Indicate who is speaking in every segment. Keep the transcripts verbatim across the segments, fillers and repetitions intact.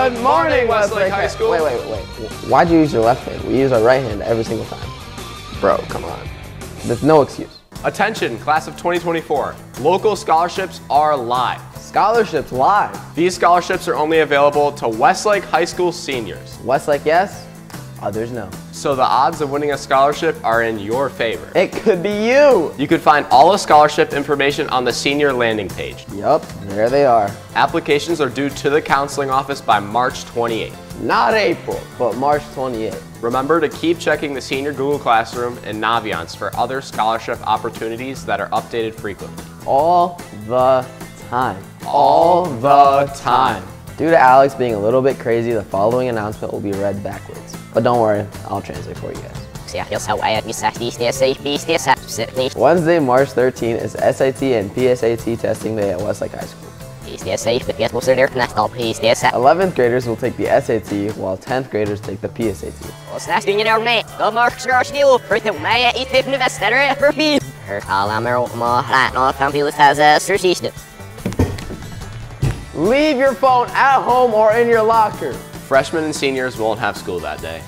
Speaker 1: Good morning, Westlake High School.
Speaker 2: Wait, wait, wait. Why'd you use your left hand? We use our right hand every single time. Bro, come on. There's no excuse.
Speaker 1: Attention, class of twenty twenty-four. Local scholarships are live.
Speaker 2: Scholarships live.
Speaker 1: These scholarships are only available to Westlake High School seniors.
Speaker 2: Westlake, yes. Others, no.
Speaker 1: So the odds of winning a scholarship are in your favor.
Speaker 2: It could be you.
Speaker 1: You could find all the scholarship information on the senior landing page.
Speaker 2: Yup, there they are.
Speaker 1: Applications are due to the counseling office by March twenty-eighth.
Speaker 2: Not April, but March twenty-eighth.
Speaker 1: Remember to keep checking the senior Google Classroom and Naviance for other scholarship opportunities that are updated frequently.
Speaker 2: All the time.
Speaker 1: All the time.
Speaker 2: Due to Alex being a little bit crazy, the following announcement will be read backwards. But don't worry, I'll translate for you guys. Wednesday, March thirteenth is S A T and P S A T testing day at Westlake High School. eleventh graders will take the S A T, while tenth graders take the P S A T. Leave your phone at home or in your locker.
Speaker 1: Freshmen and seniors won't have school that day.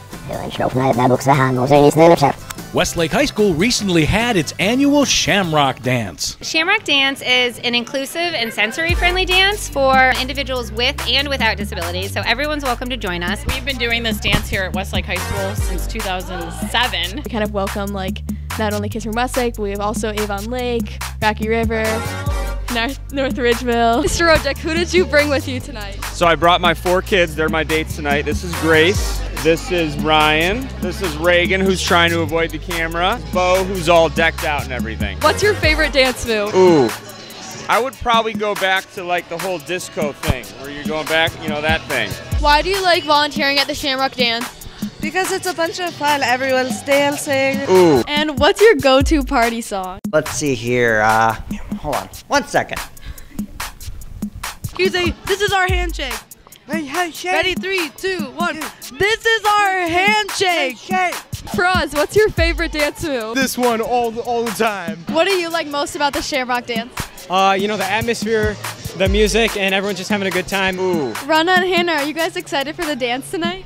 Speaker 3: Westlake High School recently had its annual Shamrock Dance.
Speaker 4: Shamrock Dance is an inclusive and sensory-friendly dance for individuals with and without disabilities, so everyone's welcome to join us.
Speaker 5: We've been doing this dance here at Westlake High School since two thousand seven.
Speaker 6: We kind of welcome like not only kids from Westlake, but we have also Avon Lake, Rocky River, North, North Ridgeville. Mister Rojek, who did you bring with you tonight?
Speaker 7: So I brought my four kids. They're my dates tonight. This is Grace. This is Ryan. This is Reagan, who's trying to avoid the camera. Bo, who's all decked out and everything.
Speaker 6: What's your favorite dance move?
Speaker 7: Ooh. I would probably go back to like the whole disco thing, where you're going back, you know, that thing.
Speaker 6: Why do you like volunteering at the Shamrock Dance?
Speaker 8: Because it's a bunch of fun. Everyone's dancing.
Speaker 7: Ooh.
Speaker 6: And what's your go-to party song?
Speaker 9: Let's see here. Uh, hold on. One second.
Speaker 8: You say, this is our handshake.
Speaker 9: Hey, hey, shake.
Speaker 8: Ready, three, two, one. This is our handshake.
Speaker 9: Shake.
Speaker 6: Froz, what's your favorite dance move?
Speaker 10: This one all the, all the time.
Speaker 6: What do you like most about the Shamrock Dance?
Speaker 10: Uh, you know, the atmosphere, the music, and everyone's just having a good time.
Speaker 7: Ooh.
Speaker 6: Rana and Hannah, are you guys excited for the dance tonight?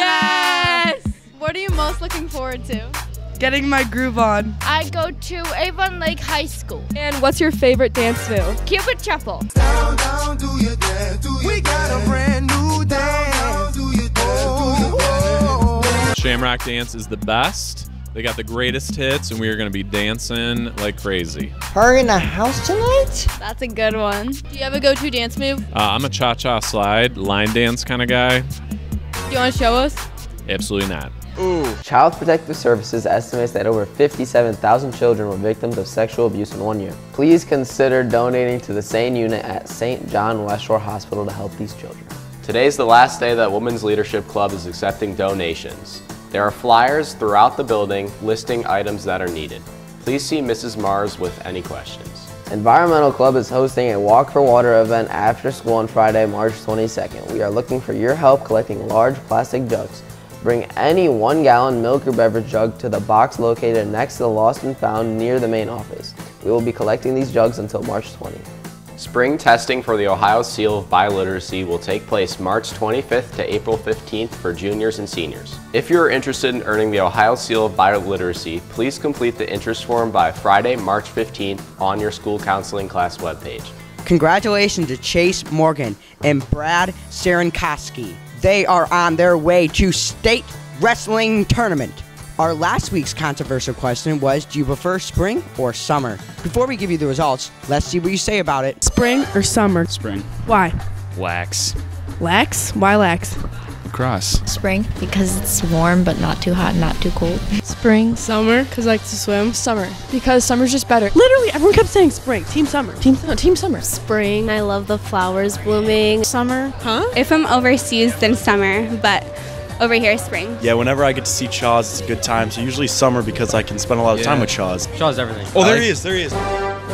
Speaker 8: Yeah.
Speaker 6: Yes! What are you most looking forward to?
Speaker 8: Getting my groove on.
Speaker 11: I go to Avon Lake High School.
Speaker 6: And what's your favorite dance move?
Speaker 11: Cupid Shuffle.
Speaker 12: Down, down, do your dance, do your we got a brand new dance. Down, down, do your dance, do your dance.
Speaker 13: Shamrock Dance is the best. They got the greatest hits, and we are going to be dancing like crazy.
Speaker 9: Her in the house tonight?
Speaker 6: That's a good one. Do you have a go-to dance move?
Speaker 13: Uh, I'm a cha-cha slide, line dance kind of guy.
Speaker 6: Do you want to show us?
Speaker 13: Absolutely not.
Speaker 7: Ooh.
Speaker 2: Child Protective Services estimates that over fifty-seven thousand children were victims of sexual abuse in one year. Please consider donating to the SANE unit at Saint John West Shore Hospital to help these children.
Speaker 1: Today's the last day that Women's Leadership Club is accepting donations. There are flyers throughout the building listing items that are needed. Please see Missus Mars with any questions.
Speaker 2: Environmental Club is hosting a Walk for Water event after school on Friday, March twenty-second. We are looking for your help collecting large plastic jugs. Bring any one gallon milk or beverage jug to the box located next to the Lost and Found near the main office. We will be collecting these jugs until March twentieth.
Speaker 1: Spring testing for the Ohio Seal of Bioliteracy will take place March twenty-fifth to April fifteenth for juniors and seniors. If you are interested in earning the Ohio Seal of Bioliteracy, please complete the interest form by Friday, March fifteenth on your school counseling class webpage.
Speaker 9: Congratulations to Chase Morgan and Brad Serenkoski. They are on their way to state wrestling tournament. Our last week's controversial question was, do you prefer spring or summer? Before we give you the results, let's see what you say about it.
Speaker 8: Spring or summer?
Speaker 10: Spring.
Speaker 8: Why?
Speaker 10: Lax.
Speaker 8: Lax? Why lax?
Speaker 10: Cross.
Speaker 11: Spring, because it's warm but not too hot, not too cold.
Speaker 8: Spring. Summer, because I like to swim. Summer, because summer's just better. Literally, everyone kept saying spring. Team summer. Team, no, team summer.
Speaker 14: Spring. I love the flowers blooming.
Speaker 8: Summer. Huh?
Speaker 14: If I'm overseas, then summer, but over here, spring.
Speaker 15: Yeah, whenever I get to see Chaws, it's a good time. So usually summer because I can spend a lot of
Speaker 10: Yeah.
Speaker 15: time with Chaws.
Speaker 10: Shaw's everything.
Speaker 15: Oh, there
Speaker 10: like
Speaker 15: he is. There he is.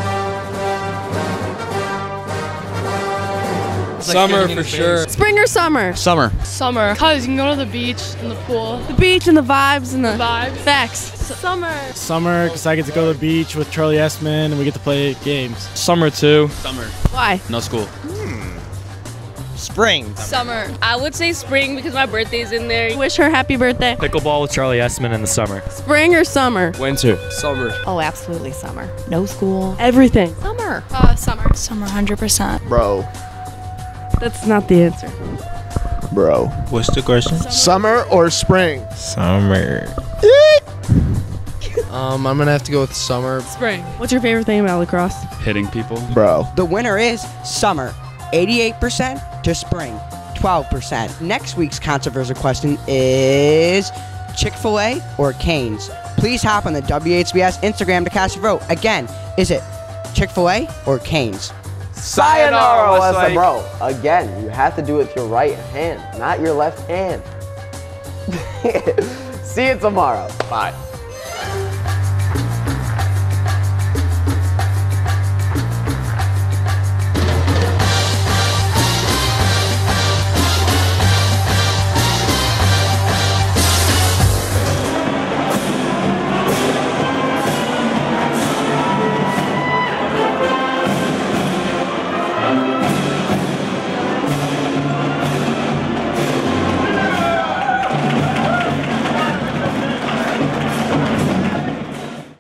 Speaker 10: Summer for sure.
Speaker 8: Spring or summer?
Speaker 10: Summer.
Speaker 8: Summer. Because you can go to the beach and the pool. The beach and the vibes and the vibes. Facts. Summer.
Speaker 10: Summer, because I get to go to the beach with Charlie Essman and we get to play games. Summer too. Summer.
Speaker 8: Why?
Speaker 10: No school.
Speaker 9: Spring.
Speaker 8: Summer.
Speaker 5: I would say spring because my birthday's in there.
Speaker 8: Wish her happy birthday.
Speaker 16: Pickleball with Charlie Essman in the summer.
Speaker 8: Spring or summer?
Speaker 15: Winter.
Speaker 11: Summer.
Speaker 17: Oh, absolutely summer. No school.
Speaker 8: Everything.
Speaker 17: Summer.
Speaker 6: Uh, summer.
Speaker 17: Summer, one hundred percent.
Speaker 18: Bro.
Speaker 8: That's not the answer.
Speaker 18: Bro.
Speaker 16: What's the question?
Speaker 18: Summer or spring?
Speaker 16: Summer.
Speaker 19: um, I'm gonna have to go with summer.
Speaker 8: Spring. What's your favorite thing about lacrosse?
Speaker 16: Hitting people.
Speaker 18: Bro.
Speaker 9: The winner is summer, eighty-eight percent to spring, twelve percent. Next week's controversial question is Chick-fil-A or Cane's? Please hop on the W H B S Instagram to cast your vote. Again, is it Chick-fil-A or Cane's?
Speaker 2: Sayonara,
Speaker 1: Sayonara,
Speaker 2: Wesley, bro. Again, you have to do it with your right hand, not your left hand. See you tomorrow.
Speaker 1: Bye.